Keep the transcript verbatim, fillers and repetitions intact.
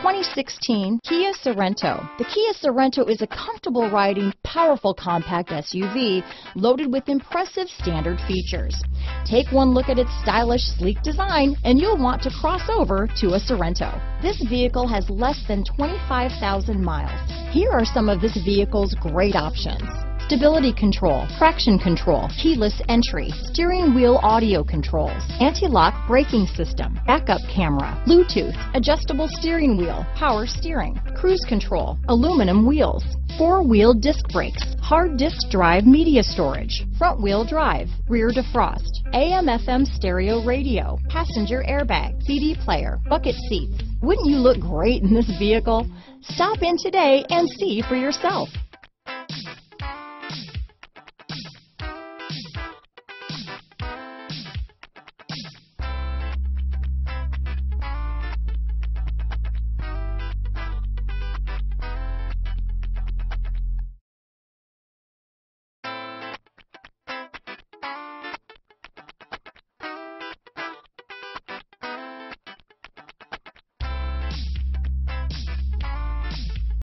twenty sixteen Kia Sorento. The Kia Sorento is a comfortable riding, powerful compact S U V loaded with impressive standard features. Take one look at its stylish, sleek design and you'll want to cross over to a Sorento. This vehicle has less than twenty-five thousand miles. Here are some of this vehicle's great options: stability control, traction control, keyless entry, steering wheel audio controls, anti-lock braking system, backup camera, Bluetooth, adjustable steering wheel, power steering, cruise control, aluminum wheels, four-wheel disc brakes, hard disk drive media storage, front-wheel drive, rear defrost, A M F M stereo radio, passenger airbag, C D player, bucket seats. Wouldn't you look great in this vehicle? Stop in today and see for yourself.